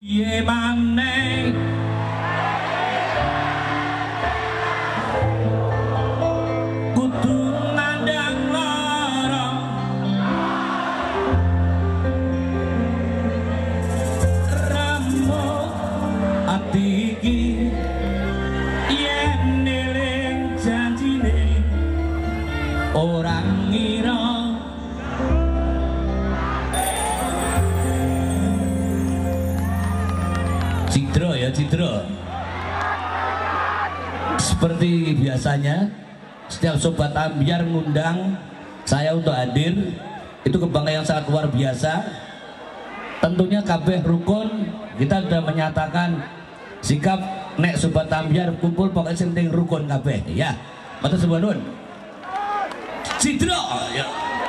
Ye maneh kudu nandang lara rembug ati iki yen eling janjine orang ngira Cidro ya Cidro. Seperti biasanya setiap Sobat Ambyar ngundang saya untuk hadir, itu kebanggaan yang sangat luar biasa. Tentunya kabeh rukun, kita sudah menyatakan sikap nek Sobat Ambyar kumpul pokoknya penting rukun kabeh ya. Matur suwun nun. Cidro ya.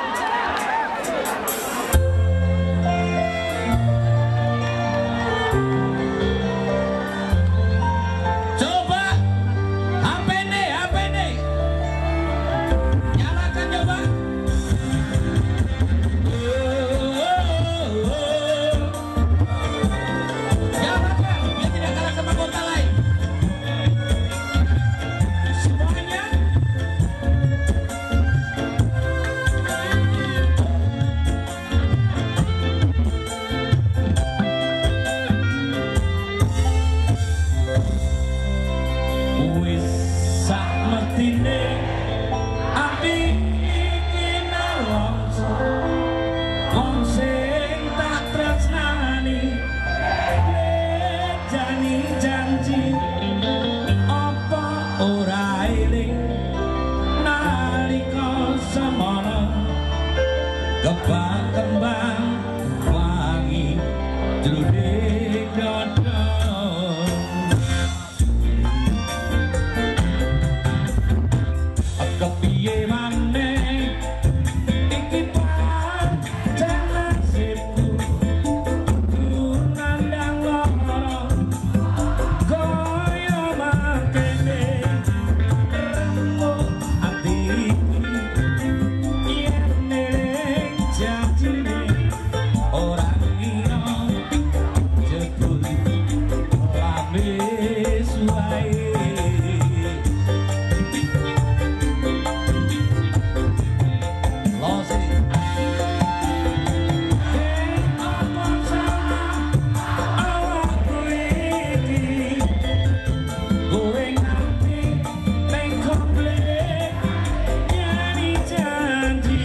Kembang wangi jroning dada kepiye maneh iki pancen nasibku kudu nandang lara kaya mangkene rembug ati orang ino jebul lamis wae losi apa salah awakku iki kowe ngerti ning komplek nyani janji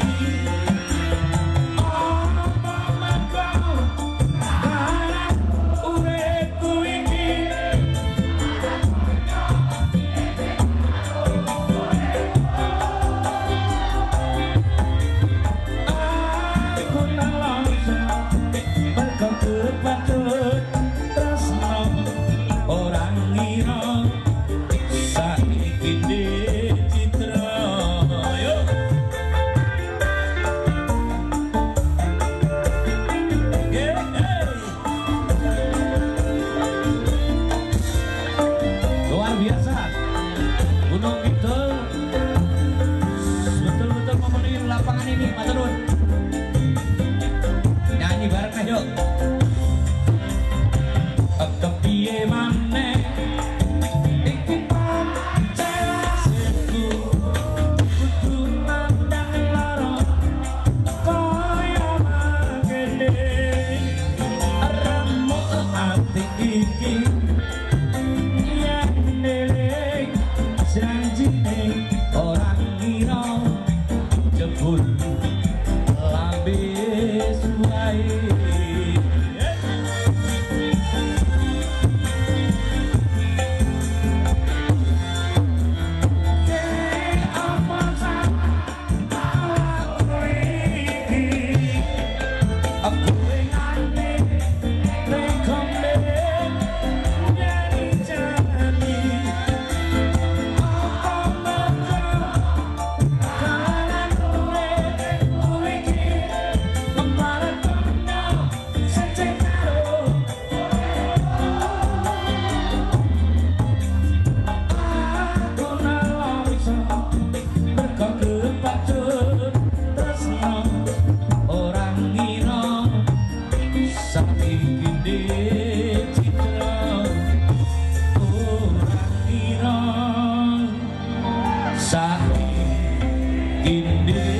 orang ngira saiki Citra yo luar biasa Gunung Kidul betul-betul memenuhi lapangan ini matur nuwun nyanyi bareng yuk kepiye maneh iki pancen nasibku kudu nandang lara kaya mangkene rembug ati iki yen eling janjine orang ngira jebul lambis wae Saiki